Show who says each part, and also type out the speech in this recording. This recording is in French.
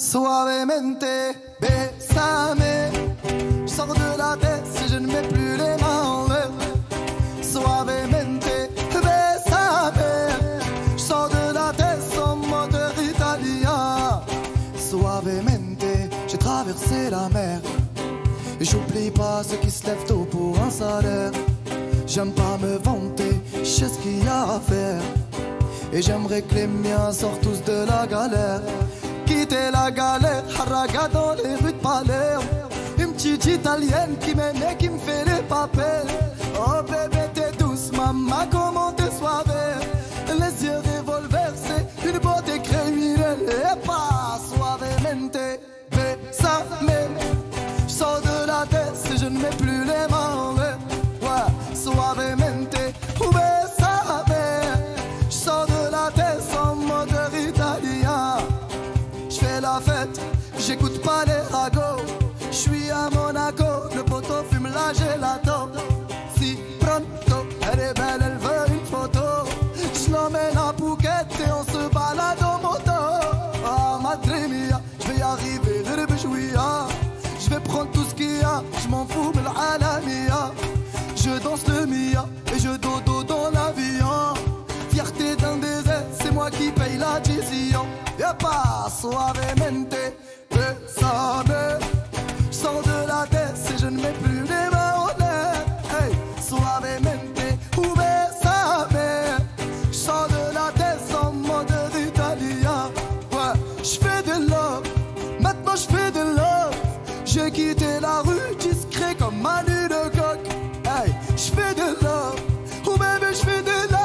Speaker 1: Suavemente, bésame. Je sors de la tête si je ne mets plus les mains en l'air. Suavemente, bésame. Je sors de la tête en moteur italien. Suavemente, j'ai traversé la mer. Et j'oublie pas ceux qui se lèvent tôt pour un salaire. J'aime pas me vanter, je sais ce qu'il y a à faire. Et j'aimerais que les miens sortent tous de la galère. Quitter la galère, haraga dans les rues de Palerme. Une petite italienne qui m'aime et qui me fait les papels. Oh bébé t'es douce, maman comment t'es suave. Les yeux revolver, c'est une beauté criminelle. Et pas suavemente, bésame. Je sors de la tête si je ne mets plus les mains en l'air. Ouais, suavemente, bésame. Je sors de la tête en moteur italien. J'fais la fête, j'écoute pas les ragots. J'suis à Monaco, le poteau fume la gelato. Si pronto, elle est belle, elle veut une photo. J'l'emmène à Phuket et on se balade en moto. Ah madre mia, j'vais y arriver, j'vais prendre tout ce qu'il y a, j'm'en fous de l'alamia. Je danse le mia et je dodo dans l'avion. Fierté d'un désert, c'est moi qui paye la décision. Y'a pas suavemente, bésame. J'sors de la tête si je ne mets plus les mains en l'air. Hey, suavemente, bésame. J'sors de la tête en mode italien. Ouais, j'fais de love, maintenant j'fais de love. J'ai quitté la rue discret comme Manu de coq. Hey, j'fais de love, oh bébé j'fais de love.